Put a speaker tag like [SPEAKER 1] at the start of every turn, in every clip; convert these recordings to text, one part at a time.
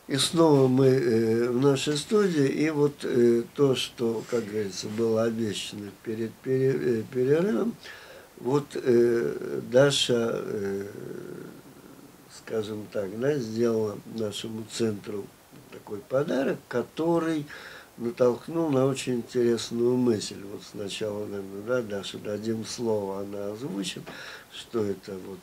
[SPEAKER 1] И снова мы в нашей студии, и вот то, что, как говорится, было обещано перед перерывом, вот Даша, скажем так, да, сделала нашему центру такой подарок, который натолкнул на очень интересную мысль. Вот сначала, наверное, да, Даша, дадим слово, она озвучит, что это вот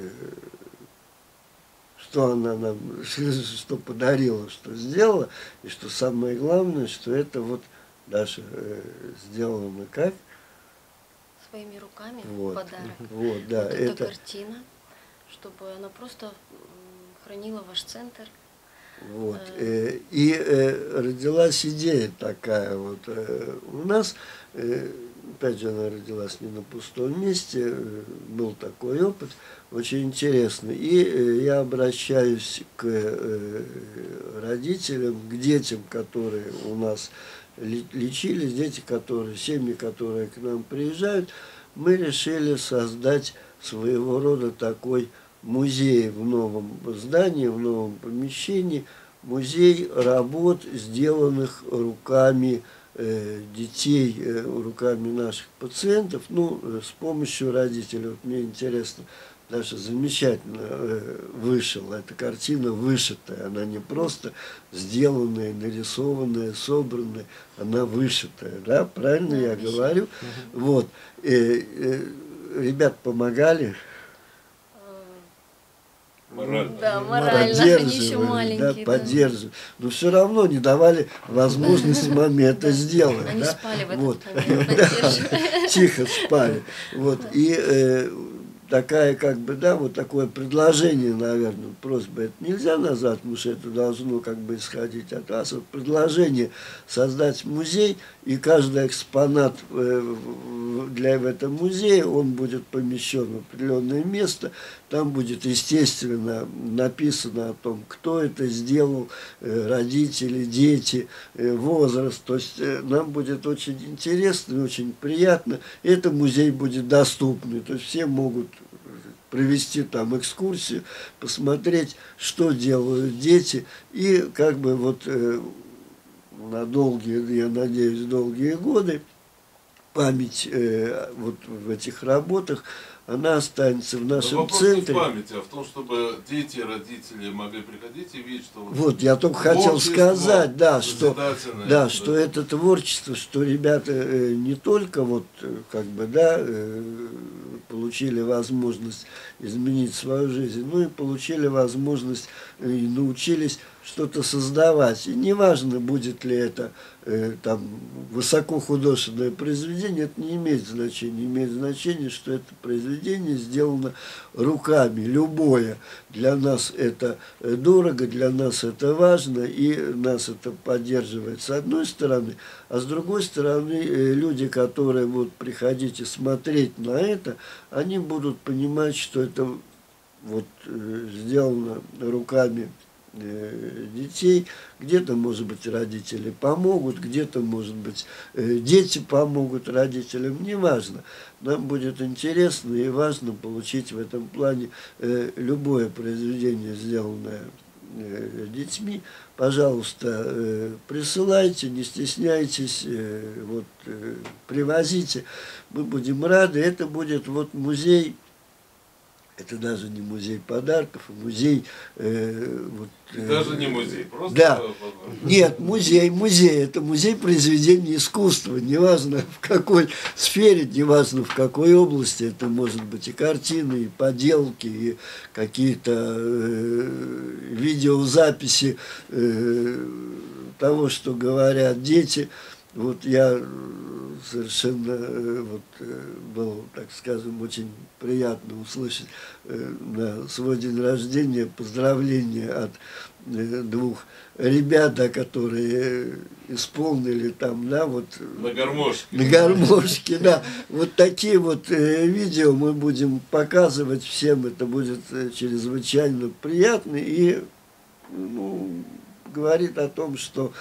[SPEAKER 1] что она нам, что подарила, что сделала, и что самое главное, что это вот Даша сделано как?
[SPEAKER 2] Своими руками
[SPEAKER 1] Вот,
[SPEAKER 2] подарок.
[SPEAKER 1] вот, да,
[SPEAKER 2] Вот
[SPEAKER 1] это
[SPEAKER 2] картина, чтобы она просто хранила ваш центр.
[SPEAKER 1] вот. Родилась идея такая вот у нас, опять же, она родилась не на пустом месте, был такой опыт, очень интересный. И я обращаюсь к родителям, к детям, которые у нас лечились, дети, которые, семьи, которые к нам приезжают. Мы решили создать своего рода такой музей в новом здании, в новом помещении, музей работ, сделанных руками детей, руками наших пациентов, ну, с помощью родителей. Вот мне интересно, Даша замечательно вышла, эта картина вышитая, она не просто сделанная, нарисованная, собранная, она вышитая, да, правильно я говорю? Вот, ребят помогали.
[SPEAKER 2] Да, морально, они еще маленькие.
[SPEAKER 1] Да, поддерживали. Но все равно не давали возможности маме это сделать.
[SPEAKER 2] Они
[SPEAKER 1] да?
[SPEAKER 2] спали в
[SPEAKER 1] Вот.
[SPEAKER 2] этот момент,
[SPEAKER 1] Тихо спали. Вот. И такая, как бы, да, вот такое предложение, наверное, просьба это нельзя назвать, потому что это должно как бы исходить от вас. Вот предложение создать музей, и каждый экспонат в этом музее, он будет помещен в определенное место, там будет, естественно, написано о том, кто это сделал, родители, дети, возраст. То есть нам будет очень интересно и очень приятно. И это музей будет доступный. То есть все могут провести там экскурсию, посмотреть, что делают дети. И как бы вот на долгие, я надеюсь, долгие годы память вот в этих работах, она останется в нашем центре.
[SPEAKER 3] Не в памяти, а в том, чтобы дети и родители могли приходить и видеть, что
[SPEAKER 1] вот я только хотел сказать, да, что это творчество, что ребята не только вот как бы, да, получили возможность изменить свою жизнь, но и получили возможность и научились что-то создавать. И неважно, будет ли это там высокохудожественное произведение, это не имеет значения. Имеет значение, что это произведение сделано руками, любое. Для нас это дорого, для нас это важно, и нас это поддерживает с одной стороны, а с другой стороны люди, которые будут приходить и смотреть на это, они будут понимать, что это вот сделано руками детей, где-то, может быть, родители помогут, где-то, может быть, дети помогут родителям, неважно. Нам будет интересно и важно получить в этом плане любое произведение, сделанное детьми. Пожалуйста, присылайте, не стесняйтесь, вот, привозите, мы будем рады. Это будет вот музей. Это даже не музей подарков, а музей...
[SPEAKER 3] даже не музей, просто...
[SPEAKER 1] Да, нет, музей, это музей произведений искусства, неважно в какой сфере, неважно в какой области, это может быть и картины, и поделки, и какие-то видеозаписи того, что говорят дети. Вот я совершенно было, так скажем, очень приятно услышать на свой день рождения поздравления от двух ребят, да, которые исполнили там, да, вот...
[SPEAKER 3] На гармошке.
[SPEAKER 1] На гармошке, да. Вот такие вот видео мы будем показывать всем, это будет чрезвычайно приятно и, ну, говорит о том, что...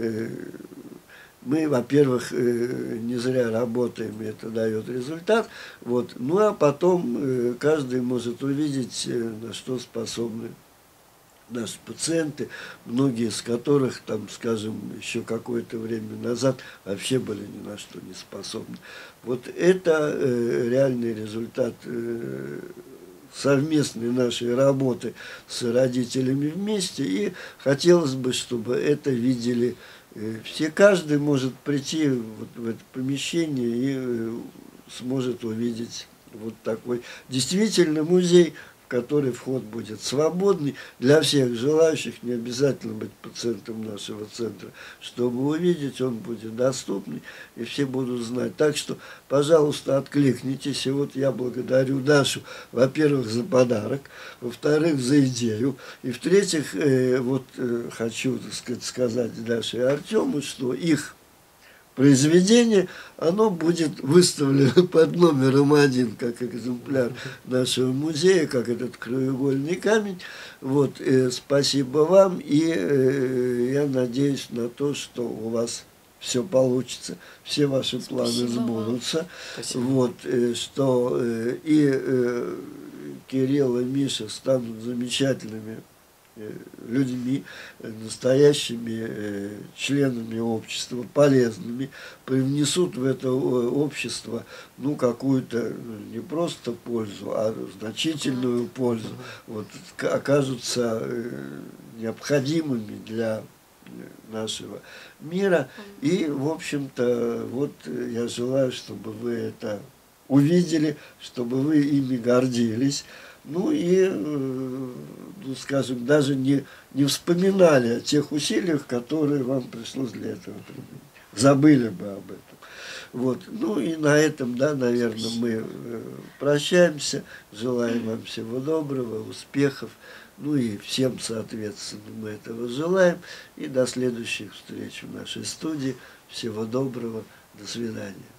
[SPEAKER 1] мы, во-первых, не зря работаем, и это дает результат. Вот. Ну, а потом каждый может увидеть, на что способны наши пациенты, многие из которых, там, скажем, еще какое-то время назад вообще были ни на что не способны. Вот это реальный результат совместной нашей работы с родителями вместе, и хотелось бы, чтобы это видели все. Каждый может прийти вот в это помещение и сможет увидеть вот такой действительно музей, в который вход будет свободный для всех желающих, не обязательно быть пациентом нашего центра. Чтобы увидеть, он будет доступный, и все будут знать. Так что, пожалуйста, откликнитесь. И вот я благодарю Дашу, во-первых, за подарок, во-вторых, за идею, и в-третьих, хочу, так сказать Даше и Артему, что их произведение, оно будет выставлено под номером 1, как экземпляр нашего музея, как этот краеугольный камень. Вот, спасибо вам, и я надеюсь на то, что у вас все получится, все ваши планы сбудутся. Вот, что Кирилл и Миша станут замечательными людьми, настоящими членами общества, полезными, привнесут в это общество какую-то не просто пользу, а значительную пользу, вот, окажутся необходимыми для нашего мира. И, в общем-то, вот я желаю, чтобы вы это увидели, чтобы вы ими гордились. Скажем, даже не вспоминали о тех усилиях, которые вам пришлось для этого применить. Забыли бы об этом. Вот. И на этом, наверное, мы прощаемся. Желаем вам всего доброго, успехов. И всем, соответственно, мы этого желаем. И до следующих встреч в нашей студии. Всего доброго. До свидания.